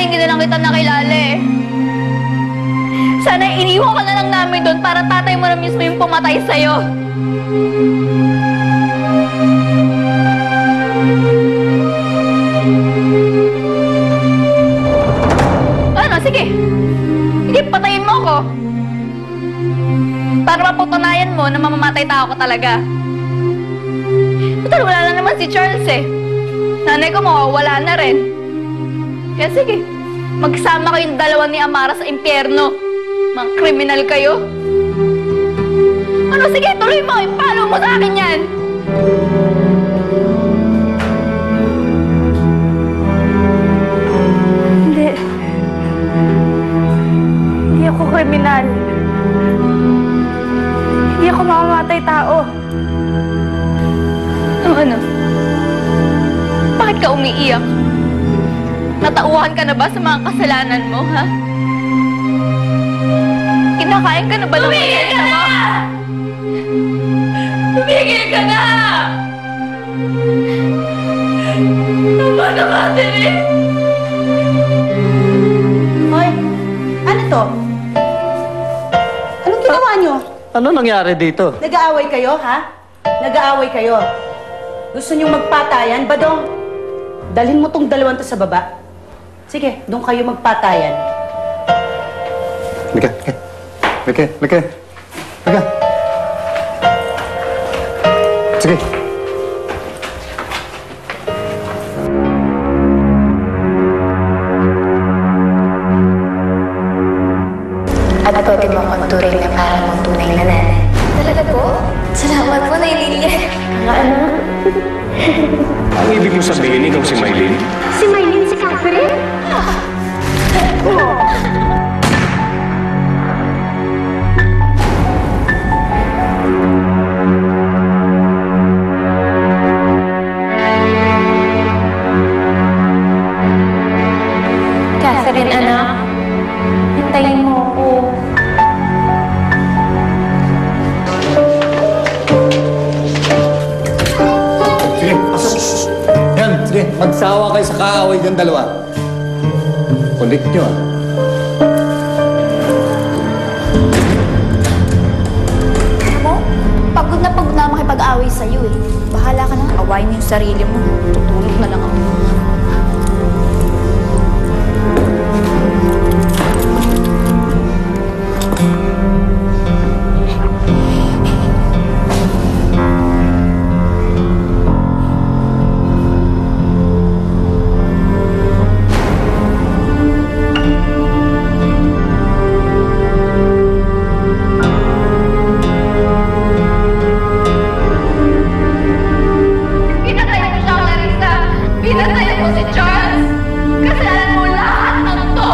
hindi na lang kita nakilala eh. Sana iniwan ka na lang namin doon para tatay mo na mismo yung pumatay sa'yo. Ano? Sige. Sige, patayin mo ako. Para mapatunayan mo na mamamatay tao ko talaga. Total, wala na naman si Charles eh. Nanay ko mawawala na rin. Kaya sige, magsama kayong dalawa ni Amara sa impyerno. Mga kriminal kayo. Ano, sige, tuloy mo. Ipalo mo sa akin yan. Hindi. Hindi ako kriminal. Hindi ako mamamatay tao. Ano? Bakit ka umiiyak? Natauhan ka na ba sa mga kasalanan mo, ha? Kinakain ka na ba ng tumigil ka na! Tumigil ka na! Tama na ka, Tere! Hoy, ano to? Anong ginawa nyo? Ano nangyari dito? Nag-aaway kayo, ha? Nag-aaway kayo. Gusto nyo magpatayan? Badong, dalhin mo tong dalawang to sa baba. Sige, doon kayo magpatayan. Lika. Sige. At pwede mo akong turing na parang mong tunay na nanay. Talaga po? Salamat po, Naililian. Ano? Ang ibig mo sabihin, ikaw si Mylene? Si Mylene, si Catherine? Catherine, anak. Hintayin mo ako. Sige, pasok. Yan, sige. Magsawa kayo sa kaaway dyan dalawa. Kulit nyo, ah. Mo, pagod na makipag-away sa'yo eh. Bahala ka na, awayin mo yung sarili mo. Tutulog na lang ako. Pinatayan mo si Charles! Kasalanan mo lahat ng to!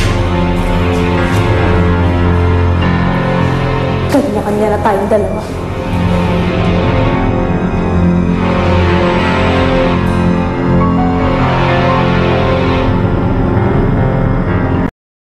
Kanya-kanya na tayong dalawa.